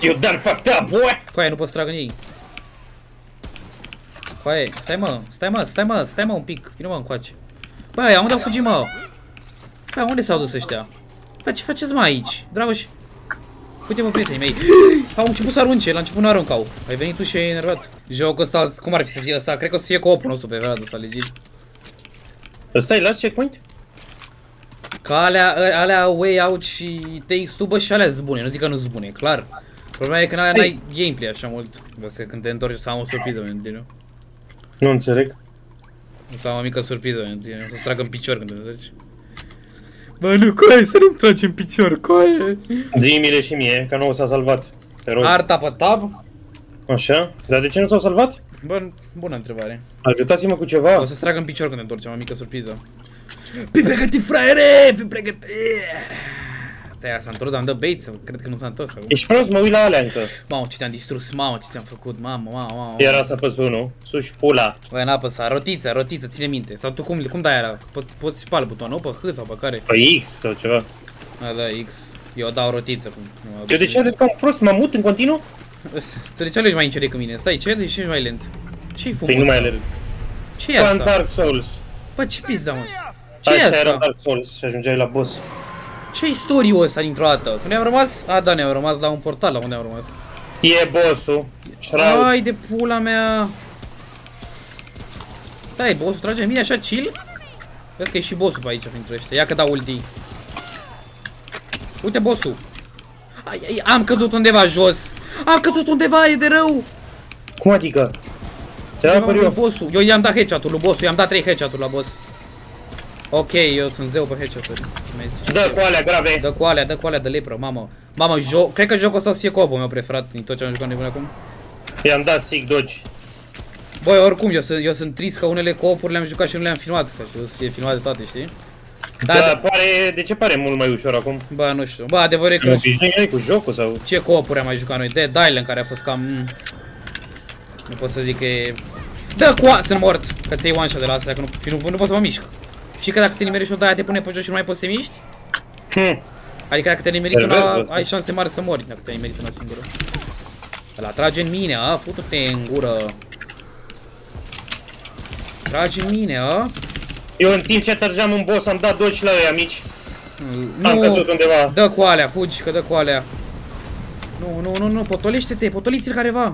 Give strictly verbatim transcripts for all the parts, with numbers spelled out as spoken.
You done fucked up, boy! Coaie, nu pot să trag în ei. Coaie, stai mă, stai mă, stai mă, stai mă un pic. Vino mă încoace. Băi, unde au fugit, mă? Băi, unde s-au dus ăștia? Băi, ce faceți, mă, aici? Dragoș. Uite-mă, prietenii mei. Au început să arunce, la început nu aruncau. Ai venit tu și ai enervat. Jocul ăsta, cum ar fi să fie ăsta? Cred că o să fie co-op-ul nostru pe vremea asta, legit. Ăsta-i la checkpoint? Că alea, alea way out și takes two, bă, și alea sunt bune, nu zic că nu sunt bune, clar. Problema e că în alea n-ai gameplay așa mult. Că când te întorci o să am o surpriză, mă întâlni. Nu înțeleg. O să am o mică surpriză, mă întâlni. O să-ți trag în picior când te întorci. Bă, nu, coaie, să nu-mi tragi în picior, coaie. Zi-mi-le și mie, că nu s-a salvat. Te rog. Arta pe tab. Așa? Dar de ce nu s-au salvat? Bă, bună întrebare. Ajutați-mă cu ceva. O să-ți trag în picior când te întorci, am o mică surpriză. Fii pregătit, fraiere! Fii pregătit! Stai, s-a întors, am dat bait, cred că nu s-a întors. Ești prost, mă uit la alea încă. Mamă, ce te-am distrus, mamă, ce ți-am făcut, mamă, mamă, mamă. Era să apăs unul, suși pula. Băi, n-a apăsat, rotiță, rotiță, ține minte. Sau tu cum, cum dai aia? Poți, poți spală butonul, pe H sau pe care? Pe X sau ceva. A, da, X. Eu dau rotiță. Eu de ce arăt cam prost? Mă mut în continuu? Tu de ce alegi mai încet decât mine? Stai, ce ești mai lent? Ce-i fumul Păi nu mai ăsta? alerg. Ce e Ca în asta? Dark Souls. Bă, ce pizda, mă? Ce e Așa era asta? Dark Souls și ajungeai la boss. Ce-i story-ul ăsta dintr-o dată? Unde am rămas? A, da, ne-am rămas la un portal, la unde am rămas. E bossul. Shroud. Ai de pula mea. Stai, bossul trage în mine așa chill? Vezi că e și bossul pe aici printre ăștia. Ia că dau ulti. Uite bossul. Ai, ai, am căzut undeva jos. Am căzut undeva, e de rău. Cum adică? Ți-a dat eu. Bossul. Eu i-am dat headshot-ul lui bossul, i-am dat trei headshot-uri la boss. Ok, eu sunt zeu pe headshot-uri. Dă cu alea grave. Dă cu alea, dă cu alea de lepră, mamă. Mamă, joc, cred că jocul ăsta o să fie co-op-ul meu preferat din tot ce am jucat de până acum. I-am dat sig dodge. Băi, oricum, eu sunt, eu sunt trist că unele co-op-uri le-am jucat și nu le-am filmat, că o să fie filmate toate, știi? Da, da, pare, de ce pare mult mai ușor acum? Bă, nu știu. Bă, adevărul e că... Obișnuit cu jocul sau? Ce co-op-uri am mai jucat noi? Dead Island, care a fost cam... Mm. Nu pot să zic că e... Dă cu a... Sunt mort! Că ți-ai one-shot de la asta, că nu, nu, nu pot să mă mișc. Și că dacă te nimerești o de aia te pune pe jos și nu mai poți să te miști? Hm. Adică dacă te nimerit una, ai șanse mari să mori dacă te-ai nimerit una singură. Ăla trage în mine, a? Futu-te în gură. Trage în mine, a? Eu în timp ce trăgeam un boss am dat dodge la ăia mici. Nu, am căzut undeva. Dă cu alea, fugi, că dă cu alea. Nu, nu, nu, nu, potolește-te, potoliți-l careva.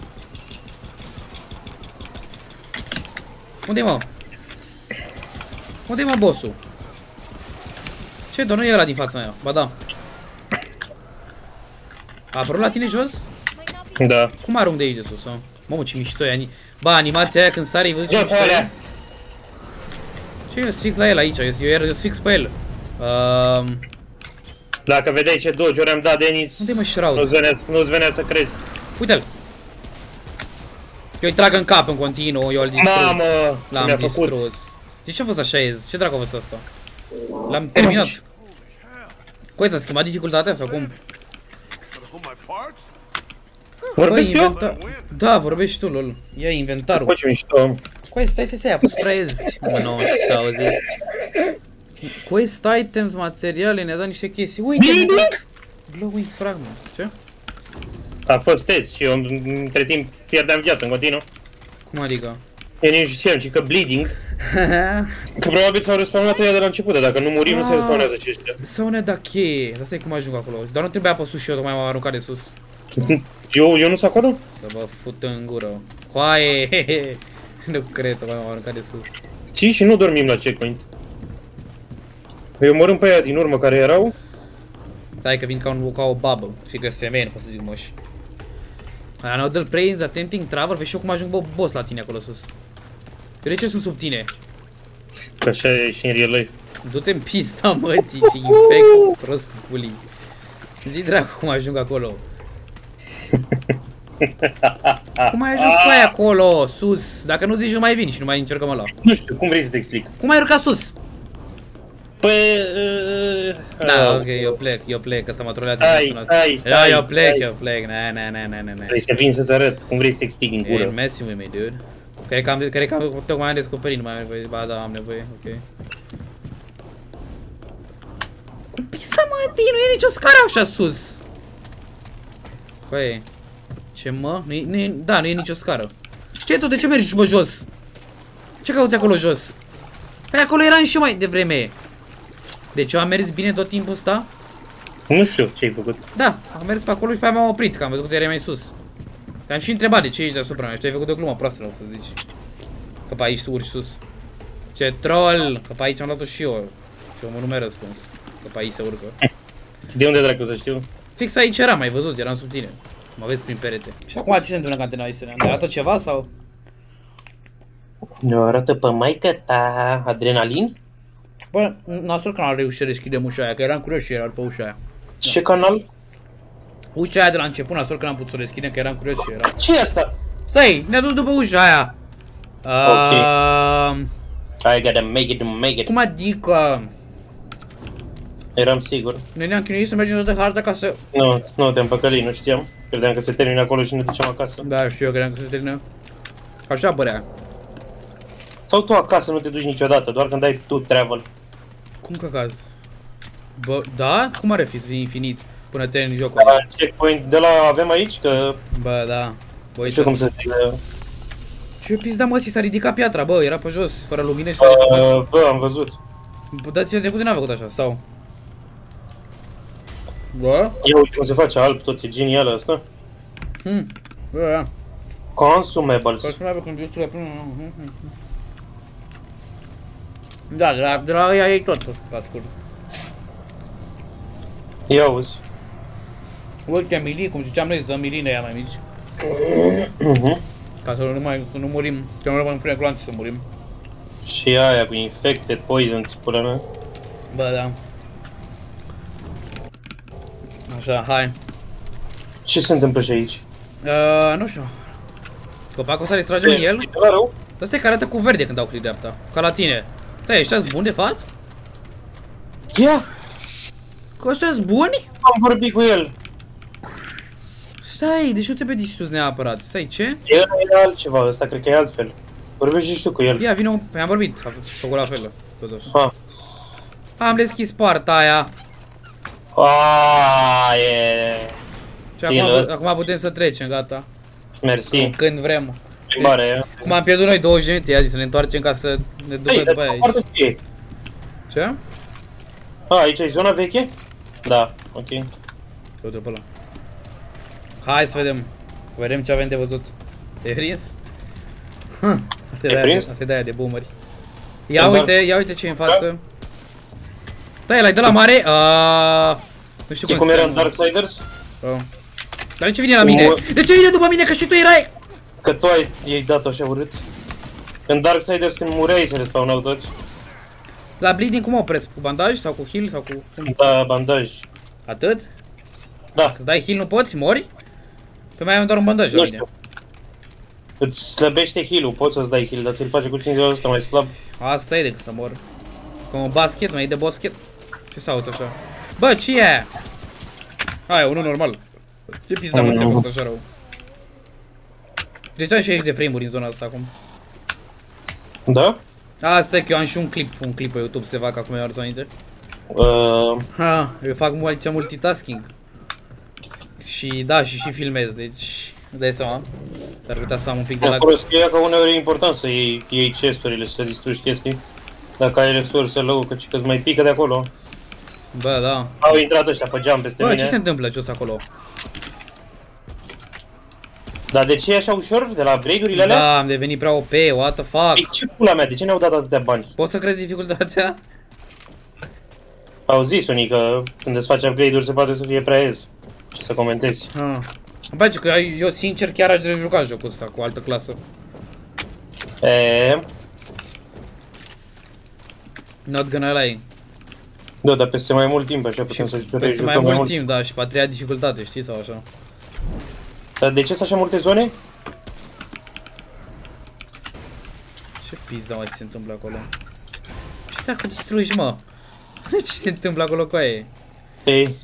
Unde-i, mă? Unde-i, mă, bossul? Ce, doar nu e ăla din fața mea, ba da. A apărut la tine jos? Da. Cum arunc de aici de sus, a? Mamă, ce mișto e. Bă, animația aia când sare, ai văzut ce mișto e? Ce, eu sunt fix la el aici, eu, eu, eu sunt fix pe el. Uh... Dacă vedeai ce dodge-uri am dat, Denis, unde mă Shroud? nu-ți venea, nu venea să crezi. Uite-l! Eu îi trag în cap în continuu, eu îl distrug. Mamă, l-am distrus. De ce a fost așa, ez? Ce dracu a fost asta? L-am terminat. Coi, ți-a schimbat dificultatea sau cum? Vorbesc eu? Inventa... Da, vorbești tu, lol. Ia inventarul. Bă, ce mișto. Coi, stai, stai, stai, a fost prea ez. Mă, nu, ce s-a auzit. Quest items, materiale, ne-a dat niște chestii. Uite, glowing fragment. Ce? A fost test și eu între timp pierdeam viață în continuu. Cum adică? Eu nici nu știam, ci că bleeding. Că probabil s-au respawnat ăia de la început, dar dacă nu murim, nu se respawnează aceștia. Sau ne da cheie. Asta e cum ajung acolo. Doar nu trebuia apă sus și eu, tocmai m-am aruncat de sus. Eu, eu nu sunt acolo? Să vă fut în gură. Coaie, hehe. Nu cred, tocmai m-am aruncat de sus. Ci și nu dormim la checkpoint. Eu mărâm pe aia din urmă care erau. Stai că vin ca, un, ca o babă. Și că sunt femeie, nu pot să zic moși. Another praise attempting travel. Pe și eu cum ajung bă, boss la tine acolo sus. Eu de ce sunt sub tine? Că așa e și în real life. Du-te în pista, mătii, ce infect, prost pulii. Zi dracu cum ajung acolo. Cum ai ajuns cu aia acolo, sus? Dacă nu zici, nu mai vin și nu mai încercăm ăla. Nu știu, cum vrei să te explic? Cum ai urcat sus? Păi... Uh, da, uh, ok, eu plec, eu plec, ăsta m-a troleat. Stai, stai, stai, da, eu plec, stai. eu plec, na, na, na, na, na. Vrei să vin să-ți arăt cum vrei să te explic în gură. E messing with me, dude. Cred că am, cred că am, tocmai am descoperit, nu mai am nevoie, ba da, am nevoie, ok. Cum pisa, mă, nu e nicio scară așa sus. Coaie. Ce mă? Nu e, nu e, da, nu e nicio scară. Ce tu? De ce mergi bă jos? Ce cauți acolo jos? Păi acolo eram și eu mai devreme. Deci eu am mers bine tot timpul ăsta? Nu știu ce ai făcut. Da, am mers pe acolo și pe aia m-am oprit, că am văzut că erai mai sus. Te-am și întrebat de ce ești deasupra mea și tu ai făcut o glumă proastă, o să zici. Că pe aici tu urci sus. Ce troll! Că pe aici am luat-o și eu. Și omul nu mi-a răspuns. Că pe aici se urcă. De unde dracu să știu? Fix aici eram, ai văzut, eram sub tine. Mă vezi prin perete. Și acum ce se întâmplă în antena aici? Ne arată ceva sau? Ne arată pe maică ta adrenalin? Bă, nasol că n-am reușit să deschidem ușa aia, că eram curios și era pe ușa aia. Ce canal? Ușa aia de la început, nasol că n-am putut să o deschidem, că eram curios și era. Ce e asta? Stai, ne-a dus după ușa aia. Ok. Uh, I gotta make it, make it. cum adică? Eram sigur. Noi ne-am chinuit să mergem toată harta ca să... Nu, nu te-am păcălit, nu știam. Credeam că se termină acolo și ne ducem acasă. Da, știu eu, credeam că se termină. Așa părea. Sau tu acasă nu te duci niciodată, doar când ai tu travel. Cum căcat? Bă, da? Cum are fi să fii infinit până termini jocul? La checkpoint de la avem aici, că... Bă, da. Bă, Nu știu cum să zic. ce pizda mă, s-a ridicat piatra, bă, era pe jos, fără lumină și s-a ridicat. Uh, bă, am văzut. Bă, dar ține trecut n-a făcut așa, sau? Bă? Ia uite cum se face alb, tot e genial asta. Hm. Bă, da. Consumables. Că nu avea când eu știu până... Da, de la, de la ea e tot, pe scurt. Ia uzi. Uite, milii, cum ziceam noi, să dăm miline ea mai mici. Mhm. Ca să nu mai, să nu murim, că nu rămânem frâne gloanțe să murim. Și aia cu infected poison, pula mea. Bă, da. Așa, hai. Ce se întâmplă și aici? Uh, nu știu. Copacul ăsta îl tragem în el? E la rău? Ăsta e care arată cu verde când dau click dreapta. Ca la tine. Stai, ăștia-s buni de fapt? Ia! Că ăștia-s buni? Am vorbit cu el. Stai, deci nu te pe distrus neapărat. Stai, ce? El era altceva, ăsta cred că e altfel. Vorbești și tu cu el. Ia, vină, păi am vorbit, a făcut la fel, tot așa. Ha. Am deschis poarta aia. Aaaa, e... Și acum, acum putem să trecem, gata. Mersi. Când vrem. Plimbare. Cum am pierdut noi douăzeci de minute, ia zi să ne întoarcem ca să ne ducă Ei, după aia aici. foarte fie. Ce? A, aici e zona veche? Da, ok. Uite pe ăla. Hai să vedem. Vedem ce avem de văzut. Te-ai prins? Asta e prins? de aia de boomeri. Ia uite, ia uite ce e în față. Da, el ai de la mare. Aaaa. Nu știu Știi cum cum se era în Darksiders? Oh. Dar de ce vine la mine? De ce vine după mine? Că și tu erai... Că tu ai ei dat așa urât. În Darksiders când mureai se respawnau toți. La bleeding cum opresc? Cu bandaj sau cu heal sau cu... Da, bandaj. Atât? Da. Îți dai heal nu poți? Mori? Pe mai am doar un bandaj la Nu mine. știu. Îți slăbește heal-ul, poți să-ți dai heal, dar ți-l face cu cincizeci la sută mai slab. Asta e decât să mor. Ca un basket, mai e de basket. Ce s-a auzit așa? Bă, ce e aia? Aia, unul normal. Ce pizda mă se făcut așa rău? De ce ai șaizeci de frame-uri în zona asta acum? Da? Asta e că eu am și un clip, un clip pe YouTube, se fac acum, mi-a adus aminte. Uh, Ha, eu fac aici multitasking. Și da, și și filmez, deci îți dai seama. Dar putea să am un pic de lag. acolo scria că uneori e important să iei, iei chest-urile și să distrugi chestii. Dacă ai resurse low, că îți mai pică de acolo. Bă, da. Au intrat ăștia pe geam peste Bă, mine. ce se întâmplă jos acolo? Dar de ce e așa ușor? De la upgrade-urile alea? Da, am devenit prea O P, what the fuck? Ei, ce pula mea, de ce ne-au dat atâtea bani? Poți să crezi dificultatea? Au zis unii că când îți faci upgrade-uri se poate să fie prea ez. Și să comentezi. Ah. Îmi place că eu sincer chiar aș rejuca jocul ăsta cu altă clasă. Eee... Not gonna lie. Da, dar peste mai mult timp așa putem să Peste rejucăm mai mult timp, da, și pe a treia dificultate, știi, sau așa. Dar de ce sunt așa multe zone? Ce pizda mai se întâmplă acolo? Ce dacă distrugi, mă? Ce se întâmplă acolo cu aia? Ei,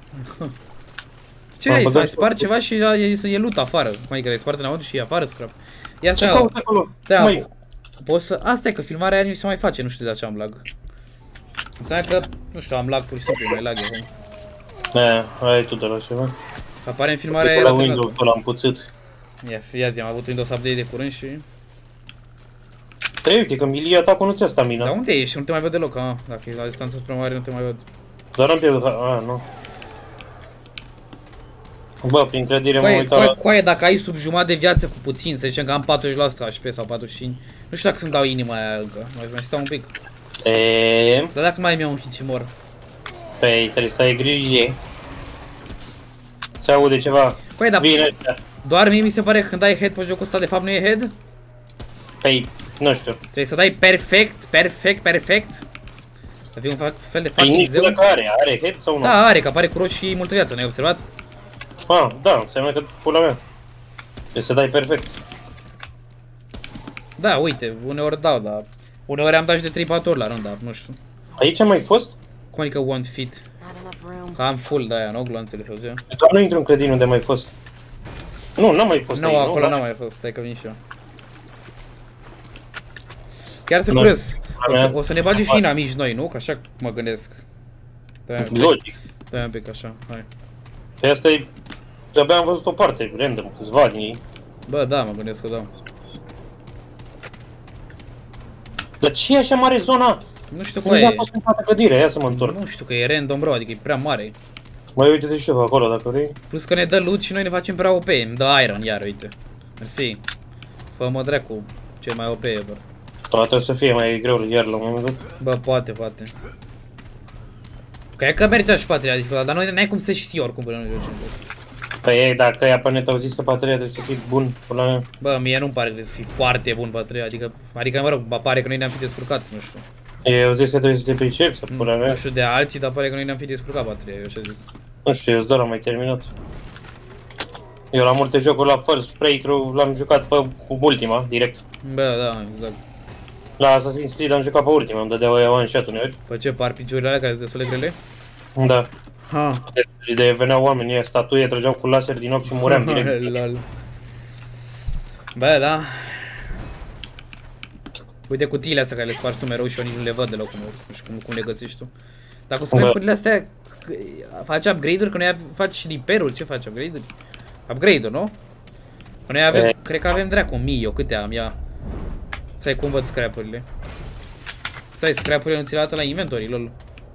Ce ai, să spart ceva și e, e loot afară. Adică ai spart înăuntru și e afară scrap. Ia ce stai, cauți acolo? da, Măi, poți să... Asta e că filmarea aia nu se mai face, nu știu de ce am lag. Înseamnă că, nu știu, am lag pur și simplu, mai lag acum. e, ai tu de la ceva. Apare în filmare... La Windows l-am puțit. Ia, ia zi, am avut Windows Update de curând și... Trei, uite că milia atacul nu ți-a stamina. Dar unde ești? Nu te mai văd deloc, a? Dacă e la distanță prea mare, nu te mai văd. Dar am pierdut, a, nu. Bă, prin credire mă Coaie, uitam coaie, la... coaie, dacă ai sub jumătate de viață cu puțin, să zicem că am patruzeci la sută H P sau patruzeci și cinci, nu știu dacă să-mi dau inima aia încă, mai, mai stau un pic. Eee... Dar dacă mai mi-au un hit și mor. Păi, trebuie să ai grijă. Se aude ceva. Coaie, dar Bine ăștia. doar mie mi se pare că când dai head pe jocul ăsta, de fapt nu e head? Păi, nu știu. Trebuie să dai perfect, perfect, perfect. Să fie un fel de Păi fucking nici zeu. dacă are, are head sau nu? Da, are, că apare cu roșii și multă viață, n-ai observat? Ah, da, înseamnă că pula mea. Trebuie să dai perfect. Da, uite, uneori dau, dar... Uneori am dat și de trei patru ori la rând, dar nu știu. Aici am mai fost? Cum adică one fit? Că am full de aia, nu? Glanțele sau ce? Doar nu intru în clădire unde am mai fost. Nu, n-am mai fost Nu, aici, acolo nu? n-am mai fost, stai că vin și eu. Chiar sunt Nu curios. O să, mea- o să ne bagi și inamici noi, nu? Că așa mă gândesc. Stai, Logic. stai un pic așa, hai. Și asta e... De-abia am văzut o parte, random, câțiva din ei. Bă, da, mă gândesc că da. Dar ce e așa mare zona? Nu știu Cum cum am e. fost în toată clădirea, ia să mă întorc. Nu știu că e random, bro, adică e prea mare. Mai uite-te și eu pe acolo, dacă vrei. Plus că ne dă loot și noi ne facem prea O P. Îmi dă iron, iar, uite. Mersi. Fă-mă dracu, cel mai O P ever. Poate o să fie mai greu iar la un moment dat. Bă, poate, poate. Că e că mergea și patria dificultate, dar noi n-ai cum să știi oricum până nu joci în joc. Păi ei, dacă ea pe net au zis că patria trebuie să fie bun, până la... Bă, mie nu-mi pare că trebuie să fii foarte bun patria, adică, adică, mă rog, pare că noi ne-am fi descurcat, nu știu. Ei au zis că trebuie să te pricepi, să pula Nu mea. știu de alții, dar pare că noi ne-am fi descurcat patria, eu așa zic. Nu știu, eu doar am mai terminat. Eu la multe jocuri la First Playthrough l-am jucat pe cu ultima, direct. Bă, da, exact. La Assassin's Creed am jucat pe ultima, îmi dădeau ea one shot uneori. Pe ce, par piciurile alea care sunt destul de grele? Da. Ha. Și de veneau oamenii, statuie, trăgeau cu laser din ochi și muream direct. Lol. Bă, da. Uite cutiile astea care le spargi tu mereu și eu nici nu le văd deloc, nu știu cum, cum le găsești tu. Dacă o să avem Da. cutiile astea, faci upgrade-uri, că noi faci și repair-uri, ce faci upgrade-uri? Upgrade-uri, nu? Că noi avem, E. cred că avem dracu mii, eu câte am, ia. Stai, cum văd scrap-urile? Stai, scrap-urile nu ți le arată la inventory, lol.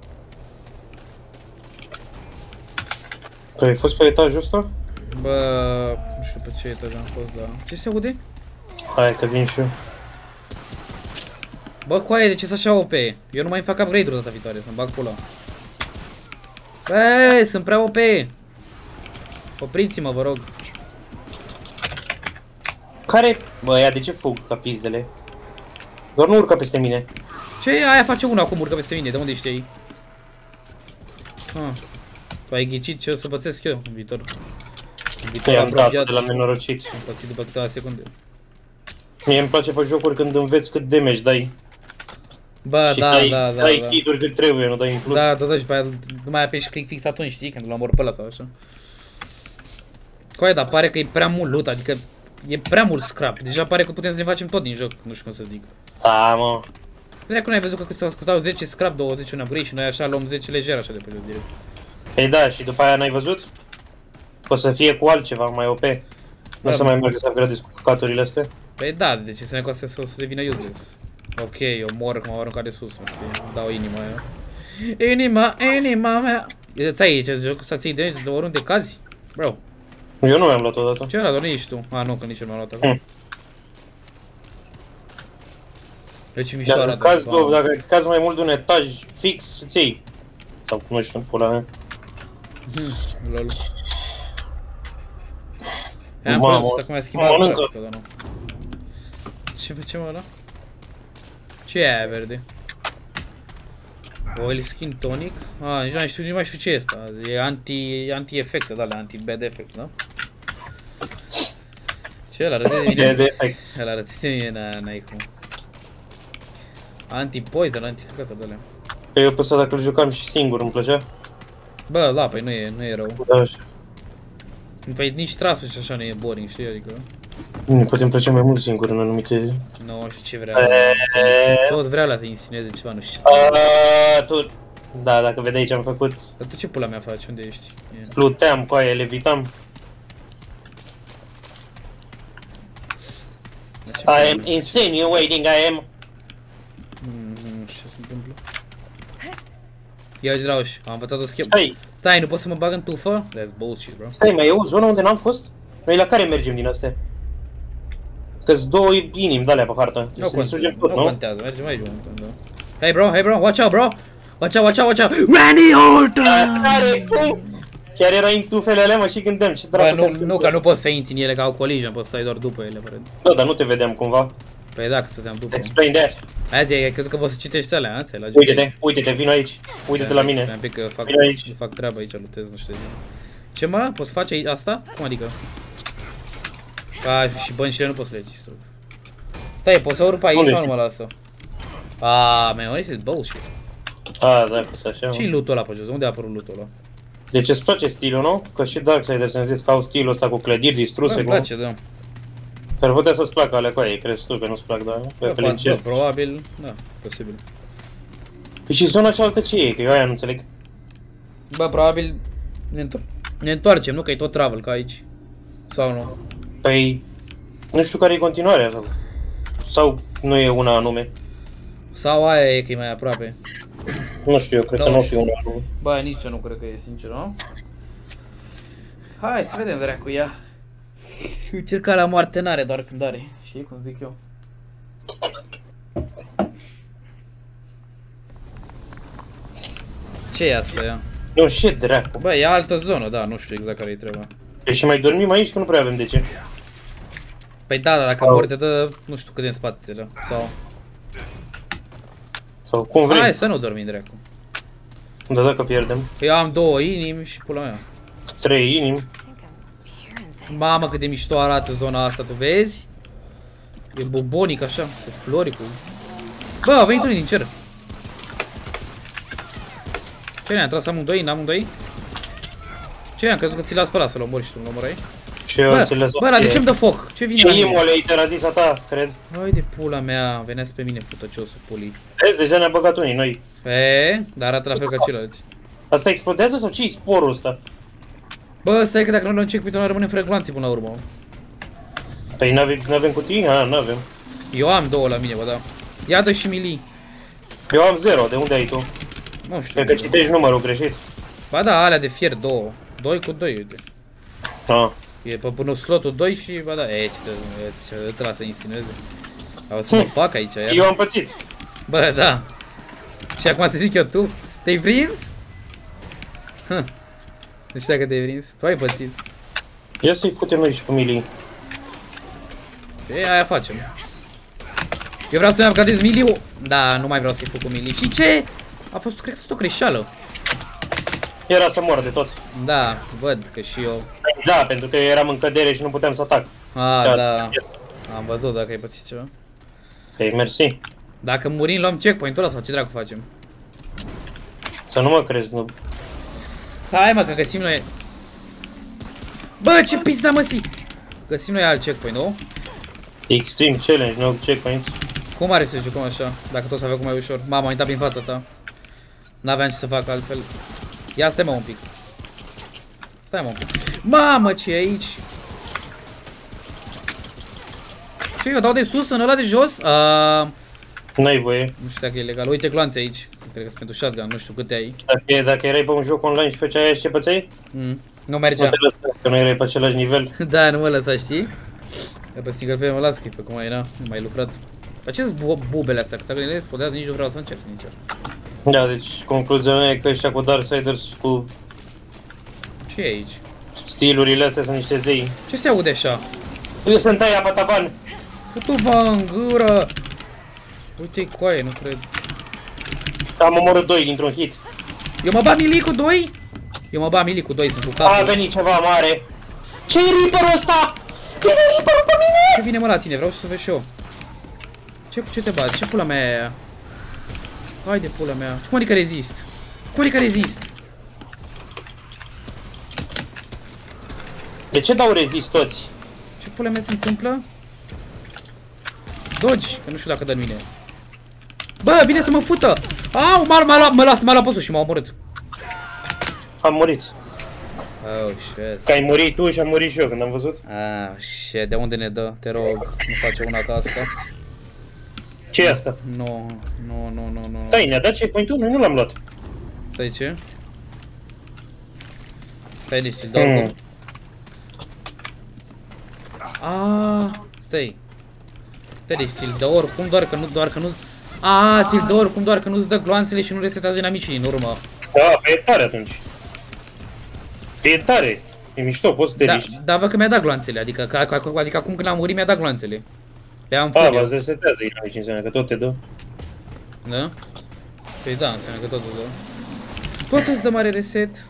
Tu ai fost pe etajul ăsta? Bă, nu știu pe ce etaj am fost, da. Ce se aude? Hai că vin și eu. Bă, coaie, de ce să așa O P? Eu nu mai fac upgrade-uri data viitoare, să-mi bag pula. Băi, sunt prea O P. Opriți-mă, vă rog. Care? Bă, ia de ce fug ca pizdele? Doar nu urca peste mine. Ce aia face una acum, urcă peste mine, de unde știi? Ah. Tu ai ghicit ce o să pățesc eu în viitor. În viitor Te-am dat apropiat de la și nenorocit. am pățit după câteva secunde. Mie îmi place pe jocuri când înveți cât damage dai. Bă, Și da, dai, da, da, dai da. hit-uri cât trebuie, nu dai în plus. Da, da, da, și pe aia nu mai apeși click fix atunci, știi, când l-am omorât pe ăla sau așa. Coaie, dar pare că e prea mult loot, adică e prea mult scrap. Deja pare că putem să ne facem tot din joc, nu știu cum să zic. Da, mă. Cred că nu ai văzut că costau costau zece scrap, douăzeci un upgrade și noi așa luăm zece lejer așa de pe joc direct. Păi da, și după aia n-ai văzut? O să fie cu altceva mai O P. Nu Da, o să mă. mai meargă să upgradezi cu căcaturile astea. Păi da, de ce să ne coste să, să devină useless? Ok, eu mor că m-am aruncat de sus, mă, să dau inima aia. Inima, inima mea. Stai aici, ce joc ăsta ții de aici, de oriunde cazi? Bro, Eu nu mi-am luat odată. ce ăla, doar nu ești tu? A, nu, că nici eu nu m-am luat acum. Hmm. Eu ce mișto Dacă arată. cazi, bă. două, dacă cazi mai mult de un etaj fix, îți iei. Sau nu știu, pula mea. Hmm, lol. Am Mamă, prins, acum a schimbat mănâncă. grafica, dar nu. Ce facem ăla? Ce e aia verde? Oil skin tonic? Ah, nici nu mai știu, nici nu mai știu ce e asta. E anti, anti-efecte, da, anti-bad effect, da? Ce ăla arătă de E mine? de efect. Ăla arătă de mine, n-ai cum. Anti-poison, anti-căcată de alea. Că eu pe ăsta dacă îl jucam și singur îmi plăcea. Bă, da, păi nu e, nu e rău. Da, așa. Păi nici trasul și așa nu e boring, știi, adică... Nu, poate îmi plăcea mai mult singur în anumite... Nu știu ce vrea, să tot vrea la să insinueze ceva, nu știu. Aaaa, tu... Da, dacă vedeai ce am făcut. Dar tu ce pula mea faci? Unde ești? E. Pluteam cu aia, levitam. I am insinuating I am. Mm, ce se întâmplă? Ia uite, Drauș, am învățat o schemă. Stai, Stai, nu poți să mă bag în tufă? That's bullshit, bro. stai, mai e o zonă unde n-am fost? Noi la care mergem din astea? Că-s două inimi de alea pe hartă. Nu Să distrugem contează, tot, nu nu? contează, mergem aici. Da. Hey bro, hey bro, watch out bro! Watch out, watch out, watch out! Randy Orton! Care, cum? Chiar era în tufele alea, mă, și gândeam ce Bă, dracu se nu, întâmplă. nu, că nu poți să intri în ele ca au collision, poți să stai doar după ele, cred. Da, dar nu te vedeam cumva. Păi da, că stăteam după. Explain that. Azi ai crezut că poți să citești alea, a? Ți-ai la Uite-te, uite-te, vino aici. Uite-te la Stai mine. un pic că fac, Vino aici. fac treaba aici, lutez, nu știu ce. Ce mă? Poți face aici asta? Cum adică? A, și băncile nu poți să le registră. Stai, poți să urc pe aici Unde sau nu știi? mă lasă? Aaa, man, this is bullshit. A, da, pus așa. Ce-i loot-ul ăla pe jos? Unde a apărut loot-ul ăla? Deci îți place stilul, nu? Că și Darksiders ne-a zis că au stilul ăsta cu clădiri Bă, distruse. îmi Cu... place, da. Ar putea să-ți placă alea cu aia, crezi tu că nu-ți plac, da? Bă, Că le bă, încerci. probabil, da, posibil. Păi și zona cealaltă ce e? Că eu aia nu înțeleg. Bă, probabil ne, întor ne întoarcem, nu? Că e tot travel ca aici. Sau nu? Păi, nu știu care e continuarea sau... Sau nu e una anume. Sau aia e că e mai aproape. Nu știu, eu cred Da, că nu o nu fi știu. una anume. Bă, nici eu nu cred că e, sincer, nu? Hai să vedem, dracu, ia. Încerca la moarte n-are, doar când are. Știi cum zic eu? Ce e asta, ia? Nu, ce dracu. Bă, e altă zonă, da, nu știu exact care-i treaba. Deci și mai dormim aici că nu prea avem de ce. Păi da, dar dacă Au. mori te dă, nu știu cât e în spatele, sau... Sau cum vrei. Hai să nu dormim, dracu. Dar dacă pierdem. Eu am două inimi și pula mea. Trei inimi. Mamă, cât de mișto arată zona asta, tu vezi? E bubonic așa, cu flori, cu... Bă, a venit unul din cer. Ce ne-am tras amândoi, n-amândoi? Ce ne-am crezut că ți l-ați pe ăla să-l omori și tu îl omorai? Și eu Bă, înțeles. bă, la de ce-mi dă foc? Ce vine la E mine? imole, e terazisa ta, cred. Hai de pula mea, veneați pe mine, futăciosul pulii. Vezi, deja ne-a băgat unii, noi. E, dar arată la fel ca ceilalți. Asta explodează sau ce-i sporul ăsta? Bă, stai că dacă nu luăm checkpoint, noi rămânem fără glanții până la urmă. Păi n-avem, n-avem cutii? A, n-avem. Eu am două la mine, bă, da. Ia dă și milii. Eu am zero, de unde ai tu? Nu știu. Cred că citești numărul greșit. Ba da, alea de fier două. Doi cu doi, uite. Ah. E pe până slotul doi și, ba da, e, ce te trebuie să insinueze. O să mă fac aici, ia. Eu am pățit. Bă, da. Și acum să zic eu, tu, te-ai prins? Huh. Nu știu dacă te-ai prins, tu ai pățit. Ia să-i futem noi și cu milii. E, aia facem. Eu vreau să-mi upgradez miliu. Da, nu mai vreau să-i fac cu milii. Și ce? A fost, cred că a fost o greșeală. Era să moară de tot. Da, văd că și eu. Da, pentru că eram în cădere și nu puteam să atac. A, Da. da. Am văzut dacă ai pățit ceva. Păi, mersi. Dacă murim, luăm checkpoint-ul ăla sau ce dracu facem? Să nu mă crezi, nu. Hai mă, că găsim noi... Bă, ce pizda mă si! Găsim noi alt checkpoint, nu? Extreme challenge, no checkpoints. Cum are să jucăm așa, dacă tot să avem cum mai ușor? Mama, am intrat prin fața ta. N-aveam ce să fac altfel. Ia stai mă un pic. Stai mă un pic. Mamă, ce e aici? Ce, eu dau de sus în ăla de jos? Uh, N-ai voie. nu știu dacă e legal. Uite gloanțe aici. Cred că sunt pentru shotgun, nu știu câte ai. Dacă, dacă erai pe un joc online și făceai aia și ce pățeai, Mm. Nu nu mergea. te lăsa, că nu erai pe același nivel. Da, nu mă lăsa, știi? Că pe single player mă las, că cum era, nu mai lucrat. Dar ce bu bubele astea? Că dacă ele explodează, nici nu vreau să încep nici eu. Da, deci concluzia mea e că ăștia cu Darksiders, cu Ce e aici? stilurile astea sunt niște zei. Ce se aude așa? Eu sunt aia pe tavan. Futu-vă în gură! Uite-i coaie, nu cred. Am omorât doi dintr-un hit. Eu mă bat milii cu doi? Eu mă bat milii cu doi, sunt cu A capul. venit ceva mare. Ce-i Reaper-ul ăsta? Vine Reaper-ul pe mine! Ce vine mă la tine? Vreau să văd și eu. Ce, cu ce te bați? Ce pula mea e aia? Hai de pula mea. Cum adică rezist? Cum adică rezist? De ce dau rezist toți? Ce pula mea se întâmplă? Dodge, că nu știu dacă dă în mine. Bă, vine să mă fută! Au, m-a luat, m-a luat, m-a luat pe sus și m-a omorât. Am murit. Oh, shit. Că ai murit tu și am murit și eu când am văzut. Ah, shit, de unde ne dă? Te rog, nu face una ca asta. Ce e asta? Nu, nu, nu, nu, nu. Stai, ne-a dat checkpoint-ul? Noi nu l-am luat. Stai ce? Stai niște, dau Hmm. oricum. Ah, stai. Stai, deci ți-l dă oricum, doar că nu, doar că nu... Ah, ți-l dă oricum, doar că nu-ți dă gloanțele și nu resetează dinamicii în urmă. Da, pe e tare atunci. Pe e tare. E mișto, poți să te Da, riști. da, vă că mi-a dat gloanțele, adică, ca, ca, adică acum când am murit mi-a dat gloanțele. Le-am A, furie. vă resetează dinamici, înseamnă că tot te dă. Da? Păi da, înseamnă că tot îți dă. Tot îți dă mare reset.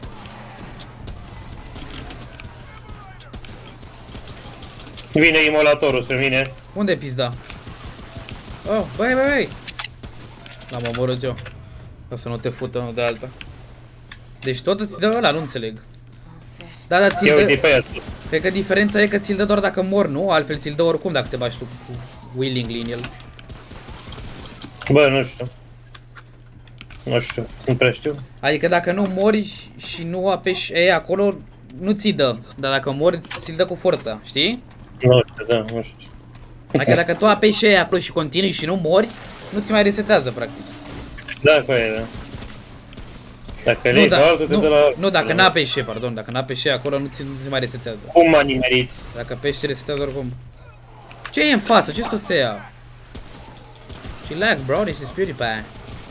Vine imolatorul spre mine. Unde e pizda? Oh, băi, băi, băi! L-am omorât eu. Ca să nu te fută de alta. Deci tot îți dă ăla, nu înțeleg. Da, da, ți-l Ia dă... uite pe aia. Cred că diferența e că ți-l dă doar dacă mor, nu? Altfel ți-l dă oricum dacă te bagi tu cu willingly în el. Bă, nu știu. Nu știu, nu prea știu. Adică dacă nu mori și- și nu apeși E acolo, nu ți dă. Dar dacă mori, ți-l dă cu forța, știi? Nu știu, da, nu știu. Adică dacă tu apeși E acolo și continui și nu mori, nu ți mai resetează, practic. Da, cu aia, da. Dacă le Nu, iei pe da, altul, te nu, dă la... nu, dacă n-apeși E, pardon, dacă n-apeși E acolo, nu ți, nu ți mai resetează. Cum m-a nimerit? Dacă apeși, resetează oricum. Ce e în față? Ce-s toți ăia? Chillax, bro, this is PewDiePie.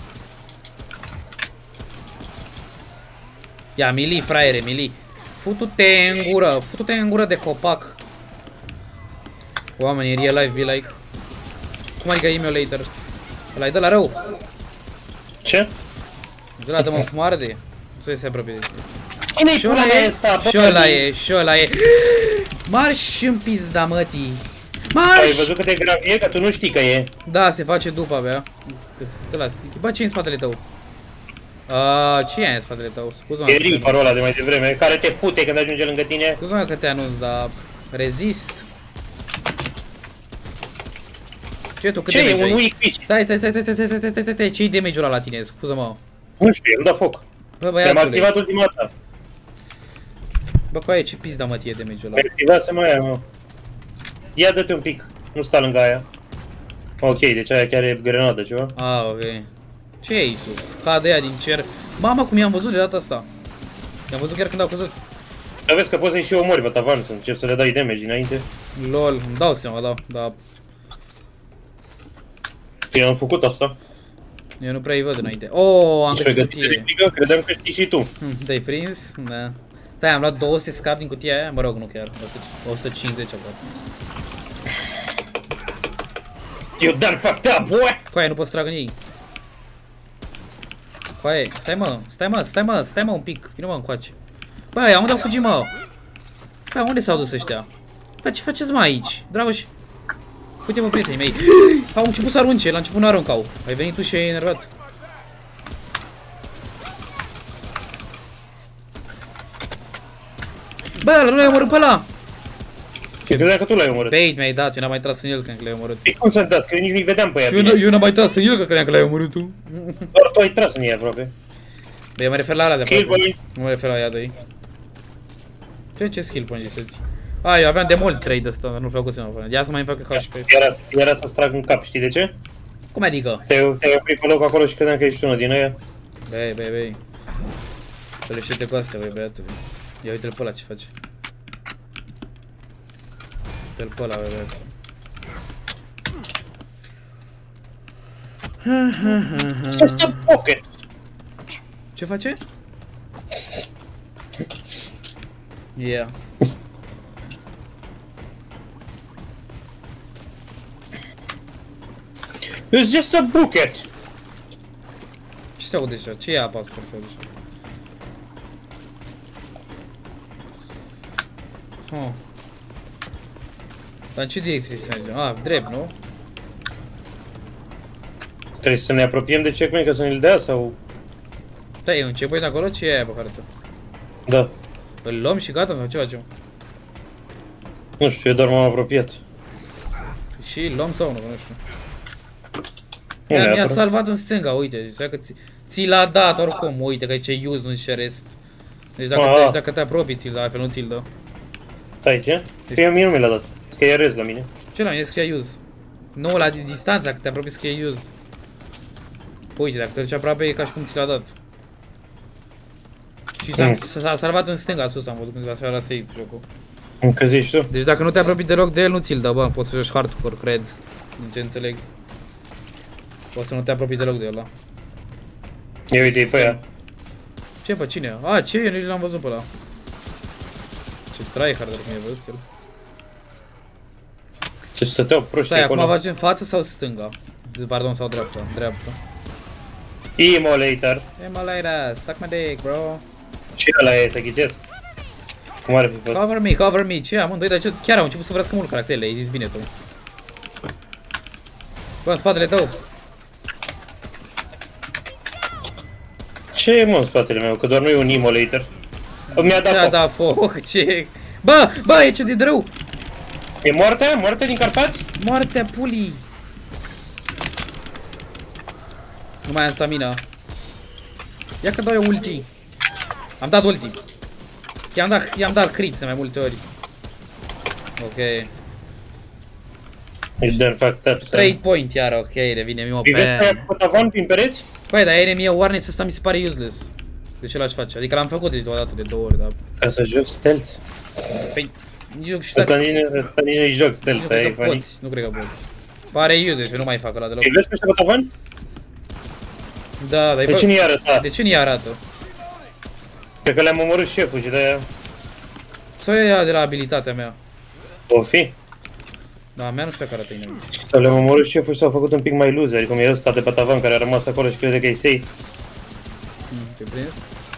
Ia, Mili, fraiere, Mili. Futu-te în gură, futu-te în gură de copac. Oamenii, în real life, be like. Cum adică emulator? Ăla-i de la rău. Ce? De la dă-mă cum arde. Nu se apropie de tine. Cine-i Și pula ăla mea e, ăsta? și ăla e, și ăla e. Marș în pizda, mătii. Ai Marș! văzut cât de grav e? Că tu nu știi că e. Da, se face după abia. Te las, sticky. Bă, ce e în spatele tău? Uh, ce e în spatele tău? Scuză-mă. E că te- Reaper ăla de mai devreme, care te fute când ajunge lângă tine. Scuză-mă că te anunț, dar rezist. Ce tu, cât Ce e? damage Un ai? weak pitch. Stai, stai, stai, stai, stai, stai, stai, stai, stai, stai, ce-i damage-ul ăla la tine? Scuză-mă. Nu știu, îmi da foc. Bă, Te-am băiatule. activat ultima dată. Bă, coaie, ce pizda mă ție damage-ul ăla? Mi-ai activat să mai aia, mă. Ia dă-te un pic. Nu sta lângă aia. Ok, deci aia chiar e grenadă ceva. Ah, ok. Ce e Isus? Cade ea din cer. Mamă, cum i-am văzut de data asta. I-am văzut chiar când au căzut. Dar vezi că poți să-i și omori pe tavan, să încerci să le dai damage dinainte. Lol, îmi dau seama, da, da. Eu am făcut asta. Eu nu prea îi văd înainte. Oh, am Ești găsit pregătit de cutie. replică? Credeam că știi și tu. Hm, te-ai prins? Da. Stai, am luat două sute scap din cutia aia? Mă rog, nu chiar. o sută cincizeci aproape. You done fucked up, boy! Coaie, nu poți trag în ei. Coaie, stai mă, stai mă, stai mă, stai mă un pic. Vino mă încoace. Băi, unde au fugit, mă? Băi, unde s-au dus ăștia? Băi, ce faceți, mă, aici? Dragoș. Uite, mă, prietenii mei. Au început să arunce, la început nu aruncau. Ai venit tu și ai enervat. Bă, ăla nu l-ai omorât pe ăla! Ce credeam că tu l-ai omorât. Bait mi-ai dat, eu n-am mai tras în el când l-ai omorât. Pe cum ți-am dat? Că eu nici nu-i vedeam pe ea Și eu, bine. n- eu n-am mai tras în el că credeam că l-ai omorât tu. Doar tu ai tras în ea aproape. Bă, eu mă refer la alea de Kill aproape. point. Nu mă refer la ea de ei. Ce, ce skill point ziceți? A, eu aveam de mult trade ăsta, dar nu vreau cu seama. Ia să mai îmi fac H P. Era, era să-ți trag în cap, știi de ce? Cum adică? Te-ai te oprit pe loc acolo și credeam că ești unul din aia. Băi, băi, băi. Pălește-te cu astea, băi, băiatul. Ia uite-l pe ăla ce face. Uite-l pe ăla, băi, băiatul. Just a pocket! Ce face? Yeah. It's just a bucket! Ce se aude așa? Ce e apa asta care se aude așa? Oh. Dar în ce direcție să mergem? Ah, drept, nu? Trebuie să ne apropiem de checkpoint ca să ne-l dea sau... Da, e un checkpoint acolo? Ce e aia pe hartă? Da. Îl luăm și gata sau ce facem? Nu știu, eu doar m-am apropiat. Și îl luăm sau nu? Nu știu. Mi-a salvat în stânga, uite, ziceai că ți, ți l-a dat oricum, uite că aici e use, nu zice rest. Deci dacă, deci dacă te apropii, ți-l dă, altfel nu ți-l dă. Stai, ce? Deci... Că mie nu mi l-a dat, scrie rest la mine. Ce la mine scrie use? Nu, la distanța, că te apropii scrie use. Uite, dacă te duci aproape e ca și cum ți l-a dat. Și s-a mm. salvat în stânga sus, am văzut cum se la safe jocul. Încă zici tu? Deci dacă nu te apropii deloc de el, nu ți-l dă, bă, poți să joci hardcore, cred. Din ce înțeleg. Poți să nu te apropii deloc de ăla. Ia uite-i pe ea. Ce, pe cine? A, ce? Eu nici nu l-am văzut pe ăla. Ce tryharder cum e văzut el. Ce stăteau proști acolo. acolo. Acum facem față sau stânga? Pardon, sau dreapta? Dreapta. Immolator. Immolator, suck my dick, bro. Ce ăla e, să ghicesc? Cum ar fi fost? Cover me, cover me, ce amândoi, dar ce, chiar au început să vrească mult caracterele, ai zis bine tu. Bă, în spatele tău. Ce e, mă, în spatele meu? Că doar nu e un Immolator. Mi-a dat foc. dat foc, ce... Bă, bă, e ce de rău. E moartea? Moartea din Carpați? Moartea pulii. Nu mai am stamina. Ia că dau eu ulti. Am dat ulti. I-am dat, i-am dat crit de mai multe ori. Ok. Ești done fucked up. Trade point iar, ok, revine mimo pe... Vezi pe Patavan prin pereți? Păi, dar enemy awareness ăsta mi se pare useless. De ce l-aș face? Adică l-am făcut de o dată de două ori, dar... Ca să joc stealth? Păi, nici joc și Asta nu-i joc stealth, nu cred că poți, nu cred că poți. Pare useless, eu nu mai fac ăla deloc. Îi vezi pe ăștia Patavan? Da, dar de ce nu-i arăta? De ce nu-i arată? Cred că le-am omorât șeful și de-aia... Sau e ea de la abilitatea mea? O fi? Da, a mea nu știu dacă arată inamici. Sau le-am omorât șeful și s-au făcut un pic mai loser, cum e ăsta de Patavan care a rămas acolo și crede că e safe. Hmm, te-ai prins?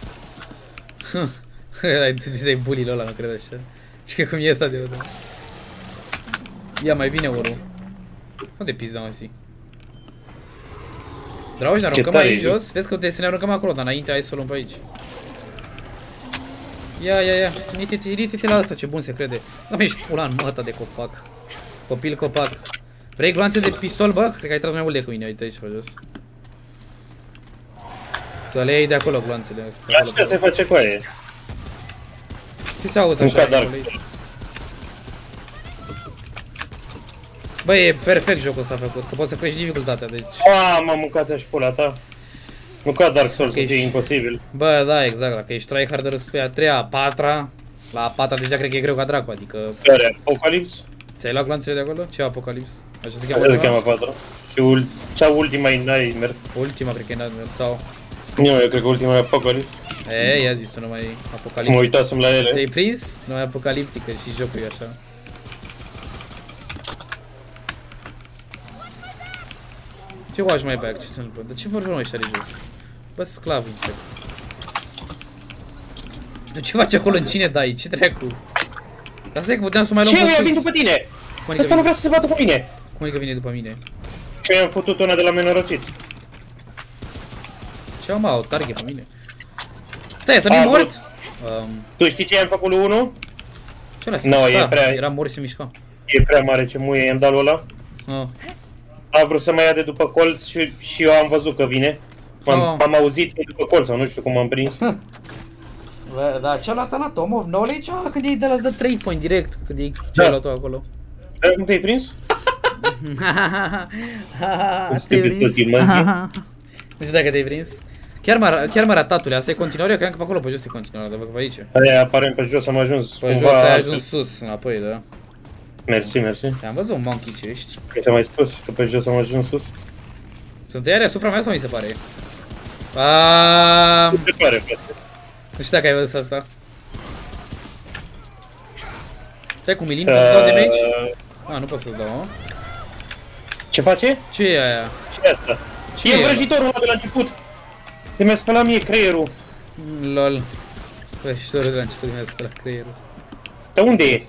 Ăla-i de bully-ul ăla, nu cred așa. Și că cum e ăsta de ăsta. Ia, mai vine unul. Unde pizda, mă, si? Draugi, ne aruncăm aici jos? Vezi că trebuie să ne aruncăm acolo, dar înainte hai să o luăm pe aici. Ia, ia, ia, rite-te la ăsta, ce bun se crede. Doamne, ești pula în măta de copac. Copil copac. Vrei gloanțe de pistol, bă? Cred că ai tras mai mult decât mine, uite aici pe jos. Să le iei de acolo gloanțele. Așa se face cu aia. Ce se auzi așa? Bă, e perfect jocul ăsta făcut, că poți să crești dificultatea, deci... Aaa, m-am mâncat și pula ta. Nu ca Dark Souls, să fie imposibil. Bă, da, exact, dacă ești tryharder pe a treia, a patra, la a patra deja cred că e greu ca dracu, adică... Care? Apocalypse? Ți-ai luat glanțele de acolo? Ce Apocalypse? Așa se cheamă? Așa se cheamă patra. Și ul sau ultima e Nightmare. Ultima cred că e Nightmare, sau... Nu, eu cred că ultima e Apocalypse. E, ia zis tu, numai Apocaliptică. Mă uitasem la ele. Te-ai prins? Numai Apocaliptică și jocul e așa. Ce watch mai back? Ce se întâmplă? De ce vor fi ăștia de jos? Bă, sclavi, cred. De ce faci acolo? În cine dai? Ce dracu? Dar stai că puteam să mai luăm pe sus. Ce? Vin după tine! Ăsta nu vrea să se bată cu mine! Cum e că vine după mine? Ce i-am făcut una de la menorocit? Ce am au target pe mine? Stai, să nu mort? Tu știi ce i-am făcut lui unu? Ce ăla se mișca? Era mort și se mișca. E prea mare ce muie i-am dat lui ăla. A vrut să mă ia de după colț și, și eu am văzut că vine. M-am oh. auzit de după colț sau nu știu cum m-am prins. Da, ce-a luat la Tom of Knowledge? Ah, când ei de la-ți dă trei point direct, când ei ce-a luat-o acolo. Da, cum te-ai prins? Nu știu dacă te-ai prins. Chiar m-a ratatule, asta e continuare, eu cream că pe acolo pe jos e continuare, dar văd că pe aici. Aia aparent pe jos am ajuns. Pe jos ai ajuns sus, înapoi, da. Mersi, mersi. Am văzut un monkey ce ești. Mi s-a mai spus că pe jos am ajuns sus. Sunt iar asupra mea sau mi se pare? Aaaa... Mi se pare, frate. Nu știu dacă ai văzut asta. Stai cu milim, poți să dau damage? Ah, nu pot să-ți dau, mă. Ce face? Ce e aia? Ce e asta? Ce e vrăjitorul ăla de la început. De mi-a spălat mie creierul. Lol. Vrăjitorul de la început mi-a spălat creierul. Dar unde e?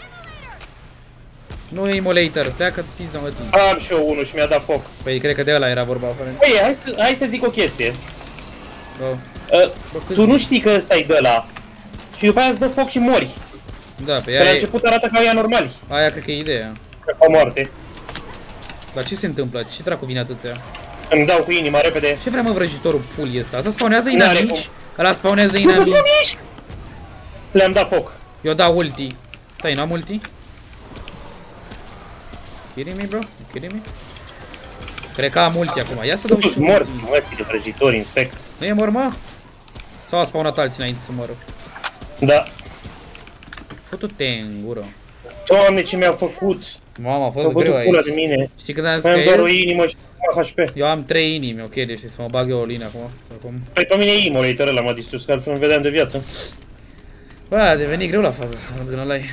Nu e Immolator, pleacă pizda mă timp. Am și eu unul și mi-a dat foc. Păi cred că de ăla era vorba aparent. Păi, hai să, hai să zic o chestie. Oh. Uh, tu nu știi că ăsta e de ăla. Și după aia îți dă foc și mori. Da, pe ea. Că la început arată ca aia normali. Aia cred că e ideea. Ca moarte. Dar ce se întâmplă? Ce dracu vine atâția? Îmi dau cu inima repede. Ce vrea mă vrăjitorul pulii ăsta? Asta spawnează inamici? Ăla spawnează inamici. Le-am dat foc. Eu dau ulti. Stai, n-am ulti? Kidding me, bro? Kidding me? Cred că am ulti acum. Ia să dau și tu morți, mă, de vrăjitori, infect. Nu e mor, mă? Sau a spawnat alții înainte să moră? Da. Futu-te în gură. Doamne, ce mi-au făcut. Mama, a fost greu aici. De mine. Știi când am zis că că am doar o inimă și H P. Eu am trei inimi, ok, deci să mă bag eu o linie acum. acum. Păi pe mine Immolator ăla m-a distrus, că altfel nu vedeam de viață. Bă, a devenit greu la faza asta, nu gână la ei.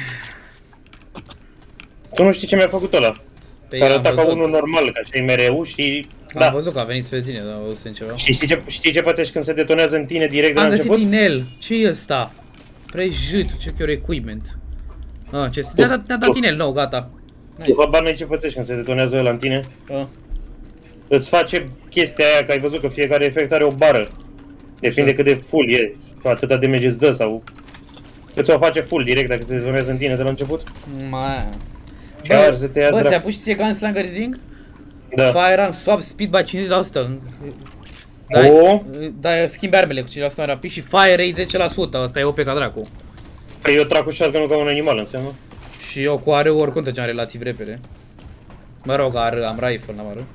Tu nu știi ce mi-a făcut ăla? Pe care arăta ca unul normal, ca și mereu și... Am da. văzut că a venit spre tine, dar am văzut în ceva. Și știi ce, știi ce pățești când se detonează în tine direct de la început? Am găsit inel. Ce e ăsta? Prejit, check your equipment. Ah, ce ne-a dat, ne dat inel nou, gata. Tu habar n-ai ce pățești când se detonează ăla în tine? Ah. Îți face chestia aia, că ai văzut că fiecare efect are o bară. Depinde cât de full e, atâta damage îți dă sau... Îți o face full direct dacă se detonează în tine de la început. Mai. Chiar să te ia bă, ți-a pus și ție Gunslinger Zing? Da. Firearm swap speed by cincizeci la sută. Dai, o... dai, schimbi armele cu cincizeci la sută rapid și fire rate zece la sută. Asta e O P ca dracu. Păi eu trag cu shotgun-ul ca un animal, înseamnă? Și eu cu A R oricum treceam relativ repede. Mă rog, A R, am rifle, n-am A R.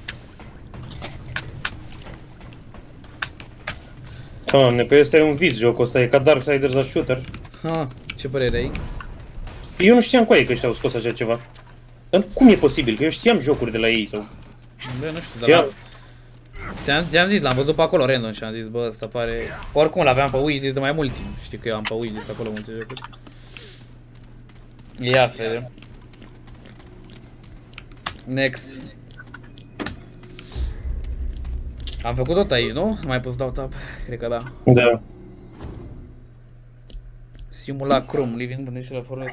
Doamne, pe ăsta e un vis jocul ăsta, e ca Darksiders la shooter. Ha, ce părere ai? Eu nu știam cu ei că ăștia au scos așa ceva. Dar cum e posibil? Că eu știam jocuri de la ei sau... Bă, nu știu, dar... Ți-am ți-am zis, l-am văzut pe acolo random și am zis, bă, ăsta pare... Oricum l-aveam pe wishlist de mai mult timp. Știi că eu am pe wishlist acolo multe jocuri. Ia să vedem. Next. Am făcut tot aici, nu? Mai pot să dau tab? Cred că da. Da. Simulacrum, living în la forest.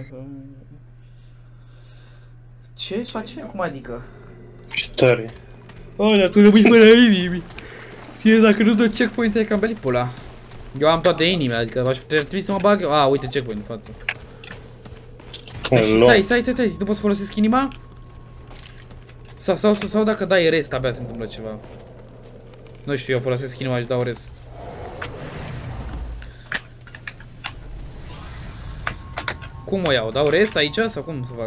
Ce face? Cum adică? Ce tare. Oh, dar tu rămâi fără inimi. Fie dacă nu-ți dă checkpoint, ai cam belit pula. Eu am toate inimi, adică aș trebui să mă bag eu. Ah, uite checkpoint în față. Stai, stai, stai, stai, stai, nu poți să folosesc inima? Sau, sau, sau, sau dacă dai rest, abia se întâmplă ceva. Nu știu, eu folosesc inima și dau rest. Cum o iau? Dau rest aici sau cum să fac?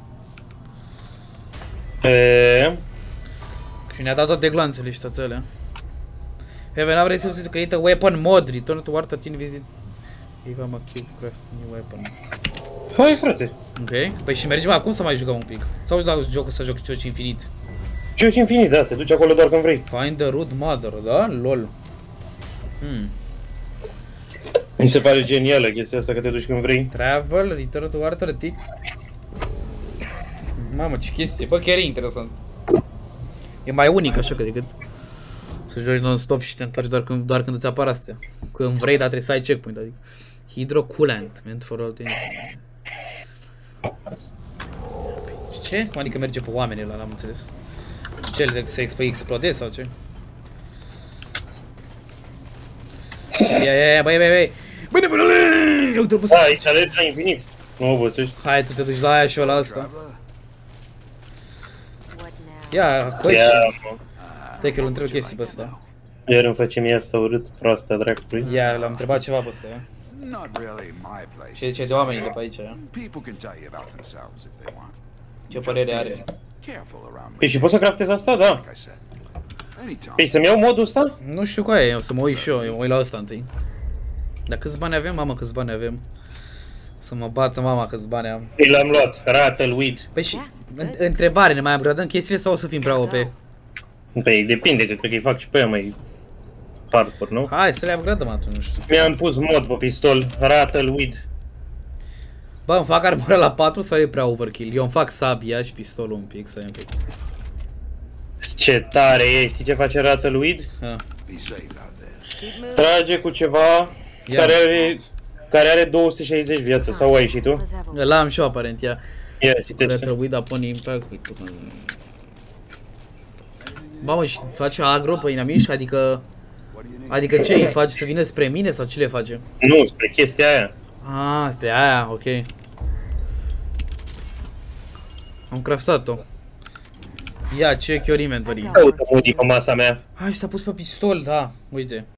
E... Și ne-a dat toate glanțele și toate alea. Heaven, vrei să zici că e weapon mod, return to war thirteen visit. If I'm a cube craft new weapon. Hai, frate. Ok, păi și mergem acum să mai jucăm un pic. Sau își dau jocul să joc joci infinit? Joci infinit, da, te duci acolo doar când vrei. Find the root mother, da? Lol. Hmm. Mi se pare genială chestia asta că te duci când vrei. Travel, return to war thirteen. Mamă, ce chestie, bă, chiar e interesant. E mai unic așa că decât să joci non-stop și te întorci doar când, doar când îți apar astea. Când vrei, dar trebuie să ai checkpoint, adică hydroculant, meant for all things. Ce? Cum adică merge pe oameni ăla, n-am înțeles. Ce, el să explodezi sau ce? Ia, ia, ia, băi, băi, băi! Băi, băi, băi! Uite-l pus! Da, aici alergi la infinit. Nu obățești. Hai, tu te duci la aia și eu la asta. Ia, question. Stai că îl întreb chestii pe ăsta. Iar îmi face mie asta urât, proasta dracului. Ia, l-am întrebat ceva pe ăsta, ia. Ce zice de oamenii de pe aici, ia? Ce părere are? Păi și poți să craftezi asta? Da. Păi să-mi iau modul ăsta? Nu știu cu aia, o să mă uit și eu, eu mă uit la ăsta întâi. Dar câți bani avem? Mamă, câți bani avem? Să mă bată mama câți bani am. Păi l-am luat, Rattleweed. Păi și, întrebare, ne mai upgradăm chestiile sau o să fim prea O P? Păi depinde, că cred că îi fac și pe ea mai hardcore, nu? Hai să le upgradăm atunci, nu știu. Mi-am pus mod pe pistol, Rattleweed. Bă, îmi fac armura la patru sau e prea overkill? Eu îmi fac sabia și pistolul un pic, să e un pic. Ce tare e, știi ce face Rattleweed? Ha. Trage cu ceva care are, care are două sute șaizeci viață, sau ai și tu? Ăla am și eu aparent, ia. Ia, citește. Rattleweed upon impact with two hundred. Bă, mă, și face agro pe inamici? Adică... Adică ce, îi face să vină spre mine sau ce le face? Nu, spre chestia aia. Ah, spre aia, ok. Am craftat-o. Ia, check your inventory. Caută Moody pe masa mea. Hai, și s-a pus pe pistol, da. Uite.